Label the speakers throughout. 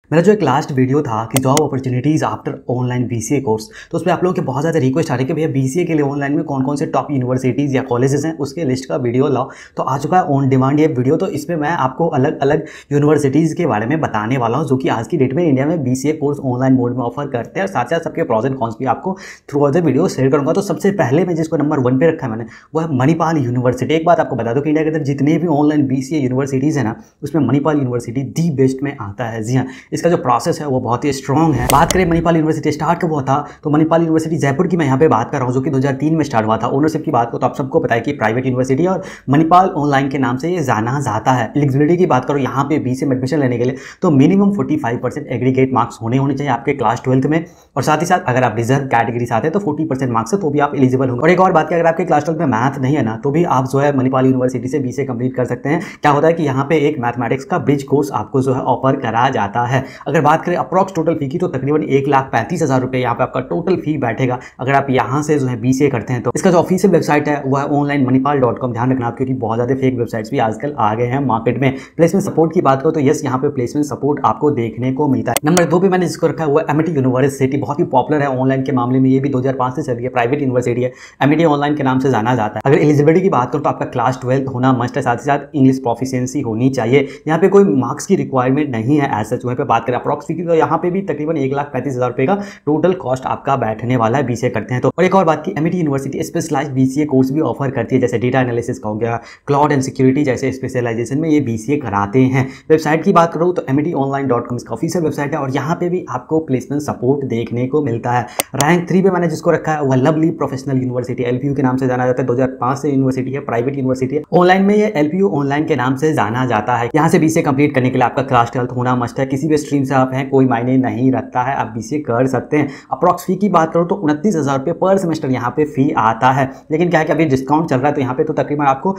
Speaker 1: मेरा जो एक लास्ट वीडियो था कि job opportunities after online BCA course, तो उसमें आप लोगों के बहुत ज़्यादा रिक्वेस्ट आ रही है कि भैया बीसीए के लिए ऑनलाइन में कौन कौन से टॉप यूनिवर्सिटीज़ या कॉलेजेस हैं उसके लिस्ट का वीडियो लाओ। तो आ चुका है ऑन डिमांड ये वीडियो। तो इसमें मैं आपको अलग अलग यूनिवर्सिटीज़ के बारे में बताने वाला हूँ जो कि आज की डेट में इंडिया में बीसीए कोर्स ऑनलाइन मोड में ऑफर करते हैं, और साथ साथ सबके प्रोज एंड कॉन्स भी आपको throughout the video share करूँगा। तो सबसे पहले मैं जिसको नंबर 1 पे रखा है मैंने, वो है मणिपाल यूनिवर्सिटी। एक बात आपको बता दो कि इंडिया के अंदर जितने भी ऑनलाइन बीसीए यूनिवर्सिटीज़ है ना, उसमें मणिपाल यूनिवर्सिटी दी बेस्ट में आता है। जी हाँ, इसका जो प्रोसेस है वो बहुत ही स्ट्रॉन्ग है। बात करें मणिपाल यूनिवर्सिटी स्टार्ट कब हुआ था, तो मणिपाल यूनिवर्सिटी जयपुर की मैं यहाँ पे बात कर रहा हूँ जो कि 2003 में स्टार्ट हुआ था। ओनरशिप की बात करो तो आप सबको पता है कि प्राइवेट यूनिवर्सिटी और मणिपाल ऑनलाइन के नाम से ये जाना जाता है। एलिजिबिलिटी की बात करो यहाँ पे बीसीए में एडमिशन लेने के लिए तो मिनिमम 45% एग्रीगेट मार्क्स होने चाहिए आपके क्लास 12th में, और साथ ही साथ अगर आप रिजर्व कैटेगरी से आते हैं तो 40% मार्क्स है तो भी आप एलिजिबल होंगे। और एक और बात की, अगर आपके क्लास 12 में मैथ नहीं है ना तो भी आप जो है मणिपाल यूनिवर्सिटी से बीसीए कंप्लीट कर सकते हैं। क्या होता है कि यहाँ पे एक मैथमेटिक्स का ब्रिज कोर्स आपको जो है ऑफर करा जाता है। अगर बात करें अप्रॉक्स टोटल फी की तो तकरीबन 1,35,000 रुपये यहाँ पे आपका टोटल फी बैठेगा अगर आप यहाँ से जो है बीसीए करते हैं। तो इसका जो ऑफिशियल वेबसाइट है वो है onlinemanipal.com। ध्यान रखना आप, क्योंकि बहुत ज़्यादा फेक वेबसाइट्स भी आजकल आ गए हैं मार्केट में। प्लेसमेंट सपोर्ट की बात करो तो यस, यहाँ पे प्लेसमेंट सपोर्ट आपको देखने को मिलता है। नंबर 2 पे मैंने जिसको रखा है वो एमिटी यूनिवर्सिटी। बहुत ही पॉपुलर है ऑनलाइन के मामले में, ये भी 2005 से चल रही है, प्राइवेट यूनिवर्सिटी है, एमिटी ऑनलाइन के नाम से जाना जाता है। अगर एलिजिबिलिटी की बात करो तो आपका क्लास 12 होना मस्ट है, साथ ही साथ इंग्लिश प्रोफिशिएंसी होनी चाहिए। यहाँ पे कोई मार्क्स की रिक्वायरमेंट नहीं है एज सच। वहीं पे बात करें अप्रॉक्स फी की तो यहाँ पे भी तकरीबन 1,35,000 रुपये का टोटल कॉस्ट आपका बैठने वाला है बीसीए करते हैं तो। और एक और बात की, Amity university specialized BCA course भी ऑफर करती है, जैसे डेटा एनालिसिस का हो गया, क्लाउड एंड सिक्योरिटी जैसे स्पेशलाइजेशन में ये बीसीए कराते हैं। वेबसाइट की बात करूँ तो amityonline.com इसका ऑफिशियल वेबसाइट है, और यहाँ पे भी आपको प्लेसमेंट सपोर्ट देखने को मिलता है। रैंक 3 पे मैंने जिसको रखा है वह लवली प्रोफेशनल यूनिवर्सिटी, एलपीयू के नाम से जाना जाता है। 2005 से यूनिवर्सिटी है, प्राइवेट यूनिवर्सिटी है, ऑनलाइन में ये एलपीयू ऑनलाइन के नाम से जाना जाता है। यहाँ से बीसीए कंप्लीट करने के लिए आपका क्लास 12 होना मस्ट है। किसी भी स्ट्रीम से आप हैं कोई मायने नहीं रखता है, आप बीसीए कर सकते हैं। अप्रॉक्स फी की बात करो तो 29,000 रुपये पर सेमेस्टर यहाँ पे फी आता है, लेकिन क्या है कि अभी डिस्काउंट चल रहा है तो यहाँ पे तो तकरीबन आपको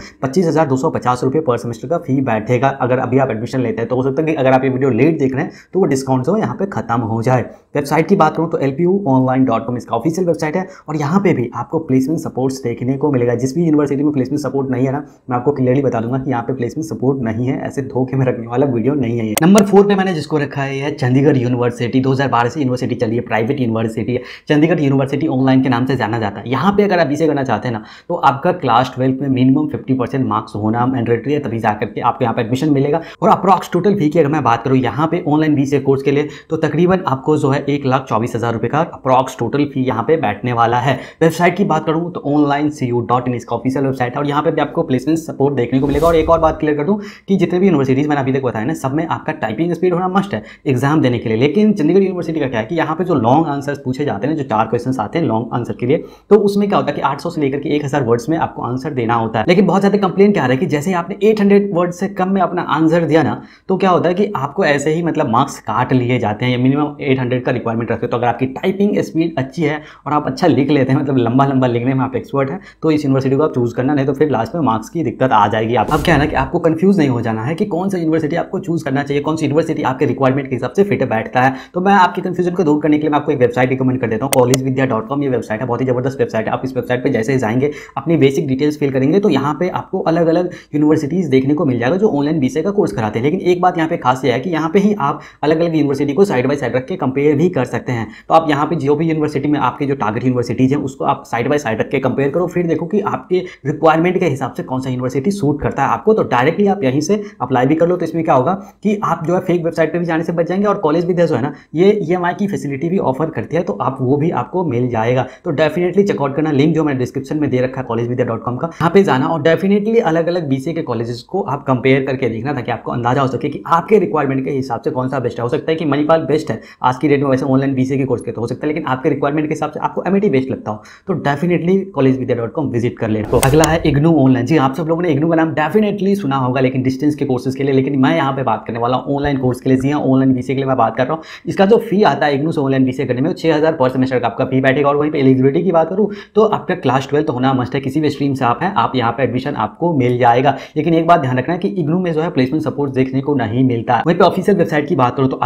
Speaker 1: 25,250 रुपये पर सेमेस्टर का फी बैठेगा अगर अभी आप एडमिशन लेते हैं। तो हो सकता है कि अगर आप ये वीडियो लेट देख रहे हैं तो वो डिस्काउंट जो है यहाँ पे खत्म हो जाए। वेबसाइट की बात करूँ तो lpuonline.com इसका ऑफिशियल वेबसाइट है, और यहाँ पे भी आपको प्लेसमेंट सपोर्ट्स देखने को मिलेगा। जिस भी यूनिवर्सिटी में प्लेसमेंट सपोर्ट नहीं है ना, मैं आपको क्लियरली बता दूंगा कि यहाँ पे प्लेसमेंट सपोर्ट नहीं है, ऐसे धोखे में रखने वाला वीडियो नहीं है ये। नंबर 4 पे मैंने जिसको रखा है चंडीगढ़ यूनिवर्सिटी। 2012 से यूनिवर्सिटी चली है, प्राइवेट यूनिवर्सिटी है, चंडीगढ़ यूनिवर्सिटी ऑनलाइन के नाम से जाना जाता है। यहाँ पे अगर आप बीसीए करना चाहते हैं ना तो आपका क्लास 12 में मिनिमम 50% मार्क्स होना मैंडेटरी है, तभी जाकर के आपको यहाँ पे एडमिशन मिलेगा। और अप्रॉक्स टोटल फी की अगर मैं बात करूँ यहाँ पे ऑनलाइन बीसीए कोर्स के लिए तो तकरीबन आपको जो है 1,24,000 रुपये का अप्रॉक्स टोटल फी यहाँ पे बैठने वाला है। वेबसाइट की बात करूँ तो onlinecu.in इसका ऑफिशियल वेबसाइट है, और यहाँ पे भी आपको प्लेसमेंट सपोर्ट देखने को मिलेगा। और एक और बात क्लियर कर दूँ कि जितने भी यूनिवर्सिटीज़ मैंने अभी तक बताया ना, सब में आपका टाइपिंग स्पीड होना मस्ट है एग्जाम देने के लिए। लेकिन चंडीगढ़ यूनिवर्सिटी का क्या है कि यहाँ पे जो लॉन्ग आंसर्स पूछे जाते हैं, जो 4 क्वेश्चंस आते हैं लॉन्ग आंसर के लिए, तो उसमें क्या होता है कि 800 से लेकर के 1,000 वर्ड्स में आपको आंसर देना होता है। लेकिन बहुत ज़्यादा कंप्लेंट क्या आ रहा है कि जैसे आपने 800 वर्ड से कम में अपना आंसर दिया ना, तो क्या होता है कि आपको ऐसे ही मतलब मार्क्स काट लिए जाते हैं। मिनिमम 800 का रिक्वायरमेंट रखते हो, तो अगर आपकी टाइपिंग स्पीड अच्छी है और आप अच्छा लिख लेते हैं, मतलब लंबा लंबा लिखने में आप एक्सपर्ट हैं, तो इस यूनिवर्सिटी को आप चूज करना, नहीं तो फिर लास्ट में मार्क्स की दिक्कत आ जाएगी। अब क्या है ना कि आपको कंफ्यूज नहीं हो जाना है कि कौन सा यूनिवर्सिटी आपको चूज करना चाहिए, कौन सी यूनिवर्सिटी आपके रिक्वायरमेंट के हिसाब से फिट बैठता है। तो मैं आपकी कंफ्यूजन को दूर करने के लिए मैं आपको एक वेबसाइट रिकमेंड कर देता हूँ, collegevidya.com। ये वेबसाइट है, बहुत ही जबरदस्त वेबसाइट है। आप इस वेबसाइट पे जैसे ही जाएंगे, अपनी बेसिक डिटेल्स फिल करेंगे, तो यहाँ पे आपको अलग अलग यूनिवर्सिटीज देखने को मिल जाएगा जो ऑनलाइन बीसीए का कोर्स कराते हैं। लेकिन एक बात यहाँ पे खास है कि यहाँ पे ही आप अलग अलग यूनिवर्सिटी को साइड बाय साइड रख के कंपेयर भी कर सकते हैं। तो आप यहाँ पे जो भी यूनिवर्सिटी में आपके जो टारगेट यूनिवर्सिटीज हैं उसको आप साइड बाय साइड रख के कंपेयर करो, फिर देखो कि आपके रिक्वायरमेंट के हिसाब से कौन सा यूनिवर्सिटी सूट करता है आपको, तो डायरेक्टली आप यहीं से अप्लाई भी कर लो। तो इसमें क्या होगा कि आप जो है फेक वेबसाइट पे भी जाने से बच जाएंगे, और कॉलेज विद्या जो है ना ये EMI की फैसिलिटी भी ऑफर करती है, तो आप वो भी आपको मिल जाएगा। तो डेफिनेटली चेकआउट करना, लिंक जो मैंने डिस्क्रिप्शन में दे रखा है collegevidya.com का, यहाँ पे जाना और डेफिनेटली अलग अलग बीसीए के कॉलेजेस को आप कंपेयर करके देखना, ताकि आपको अंदाजा हो सके कि आपके रिक्वायरमेंट के हिसाब से कौन सा बेस्ट है। हो सकता है कि मणिपाल बेस्ट है आज की डेट में वैसे ऑनलाइन बीसीए के कोर्स के, तो हो सकता है, लेकिन आपके रिक्वायरमेंट के हिसाब से आपको एमिटी बेस्ट लगता हो, तो डेफिनेटली collegevidya.com विजिट कर लेना। अगला है इग्नू ऑनलाइन। जी, आप सब लोगों ने इग्नू का नाम डेफिनेटली सुना होगा, लेकिन डिस्टेंस के कोर्सेज के लिए, लेकिन मैं यहाँ पे बात करने वाला हूँ ऑनलाइन कोर्स के लिए। जी हाँ, ऑनलाइन बीसीए के लिए मैं बात कर रहा हूँ। इसका जो फी आता है इग्नू से ऑनलाइन बीसीए करने में 6,000 पर सेमेस्टर का आपका फी बैठेगा। और वहीं पे एलिजिबिलिटी की बात करूँ तो आपका क्लास 12 तो होना मस्ट है, किसी भी स्ट्रीम से आप हैं, आप यहाँ पे एडमिशन आपको मिल जाएगा। लेकिन एक बात ध्यान रखना है कि इग्नू में जो है प्लेसमेंट सपोर्ट देखने को नहीं मिलता। वहीं पे ऑफिशियल वेबसाइट की बात करूँ तो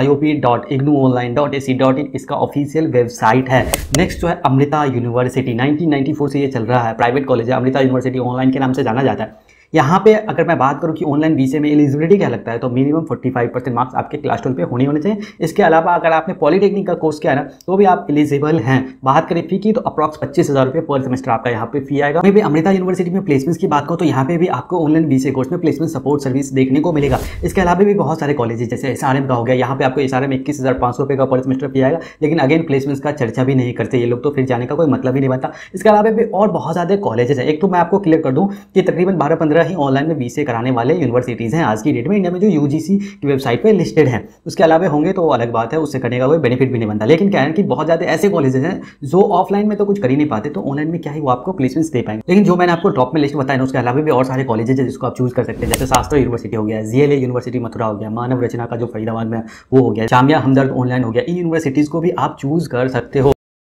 Speaker 1: iop.ignuonline.ac.in इसका ऑफिशियल वेबसाइट है। नेक्स्ट जो है अमृता यूनिवर्सिटी, 1994 से ये चल रहा है, प्राइवेट कॉलेज है। अमृता यूनिवर्सिटी ऑनलाइन के नाम से जाना जाता है। यहाँ पे अगर मैं बात करूँ कि ऑनलाइन बीसीए में एलिजिबिलिटी क्या लगता है, तो मिनिमम 45% मार्क्स आपके क्लास 12 पे होने चाहिए। इसके अलावा अगर आपने पॉलिटेक्निक का कोर्स किया है ना, तो भी आप एलिजिबल हैं। बात करें फी की, तो अप्रॉक्स 25,000 रुपये पर सेमेस्टर आपका यहाँ पे फी आएगा। भी अमृता यूनिवर्सिटी में प्लेसमेंट्स की बात करूँ तो यहाँ पे भी आपको ऑनलाइन बीसीए कोर्स में प्लेसमेंट सपोर्ट सर्विस देखने को मिलेगा। इसके अलावा भी बहुत सारे कॉलेजेस जैसे एसआरएम का हो गया, यहाँ पे आपको एसआरएम 21,500 रुपये का पर सेमेस्टर फी आएगा, लेकिन अगेन प्लेसमेंट्स का चर्चा भी नहीं करते ये लोग, तो फिर जाने का कोई मतलब ही नहीं बनता। इसके अलावा भी और बहुत ज़्यादा कॉलेजेस हैं। एक तो मैं आपको क्लियर कर दूँ कि तकरीबन 12-15 ही ऑनलाइन में बीसीए कराने वाले यूनिवर्सिटीज़ हैं आज की डेट में इंडिया में, जो यूजीसी की वेबसाइट पे लिस्टेड है। उसके अलावा होंगे तो अलग बात है, उससे करने का कोई बेनिफिट भी नहीं बनता। लेकिन क्या है कि बहुत ज़्यादा ऐसे कॉलेजेस हैं जो ऑफलाइन में तो कुछ कर ही नहीं पाते, तो ऑनलाइन में क्या है वो आपको प्लेसमेंट्स दे पाएंगे। लेकिन जो मैंने आपको टॉप में लिस्ट बताया ना, उसके अलावा भी और सारे कॉलेजेस हैं जिसको आप चूज कर सकते हैं। जैसे शास्त्र यूनिवर्सिटी हो गया, जीएलए यूनिवर्सिटी मथुरा हो गया, मानव रचना का जो फरीदाबाद में वो हो गया, जामिया हमदर्द ऑनलाइन हो गया। इन यूनिवर्सिटीज़ को भी आप चूज कर सकते हो।